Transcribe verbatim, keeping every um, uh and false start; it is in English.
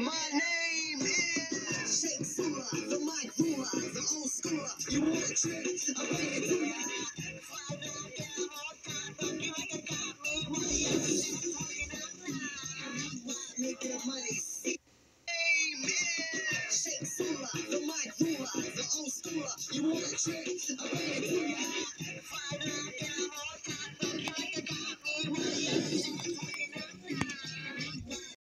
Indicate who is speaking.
Speaker 1: My name is Shake Sula, the mic ruler, the old schooler. You want a trick? I'll bring it to ya. Fly down, get a hard time, fuck you like a cop, me, why you talking out loud? Why making money? Name is Shake Sula, the mic ruler, the old schooler. You want a trick? I'll bring it to ya. Fly down.